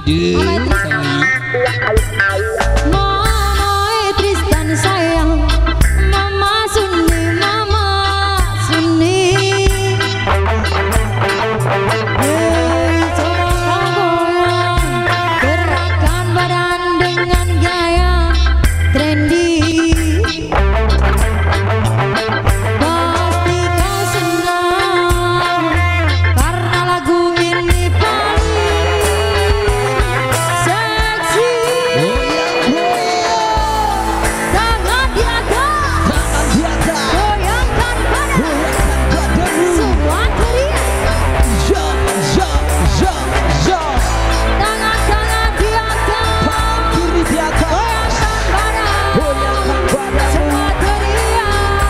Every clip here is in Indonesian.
Ide sangi. Mama Tristan sayang, Mama Suni, Mama Suni. Hey, coba goyang, gerakan badan dengan gaya trendy. Pasti kau senang karena lagu ini paling seksi. Tangan di atas, goyangkan badan, semua teriak. Tangan-tangan di atas, goyangkan badan, semua teriak.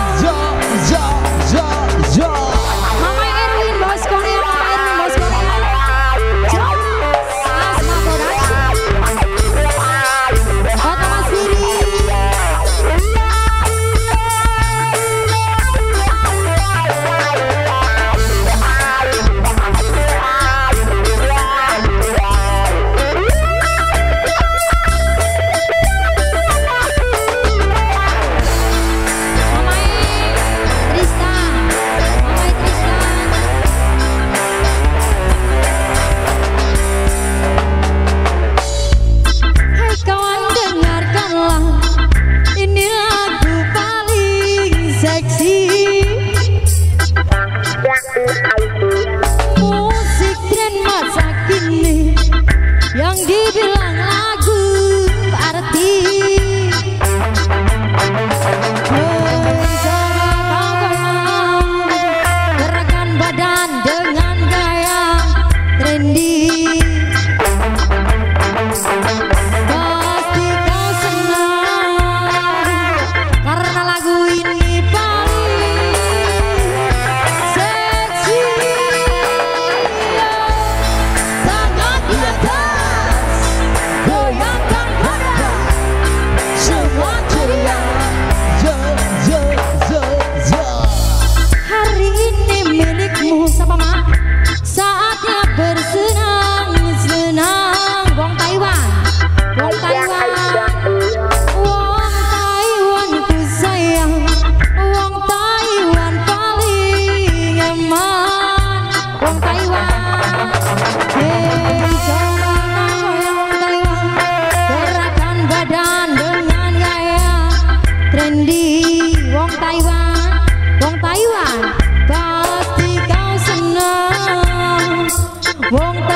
Mama Erwin bos Korea, Mama Erwin bos Korea. Asma Production. Kota Mas Diri. Mama Tristan, Mama Tristan. Hai kawan, dengarkanlah, ini lagu paling seksi. Musik tren masa kini yang dibilang lagu arti. Gerakan badan dengan gaya trendy. Pasti kau senang karena lagu ini paling seksi. Tangan di atas, goyangkan badan, semua teriak. Hari ini milikmu, siapa mak? Saatnya bersenang-senang. Wong Taiwan, Wong Taiwan, Wong Taiwan ku sayang, Wong Taiwan paling aman. Wong Taiwan, hey coba goyang Taiwan, gerakan badan dengan gaya trendy. Wong Taiwan, Wong Taiwan, pasti kau senang. Wong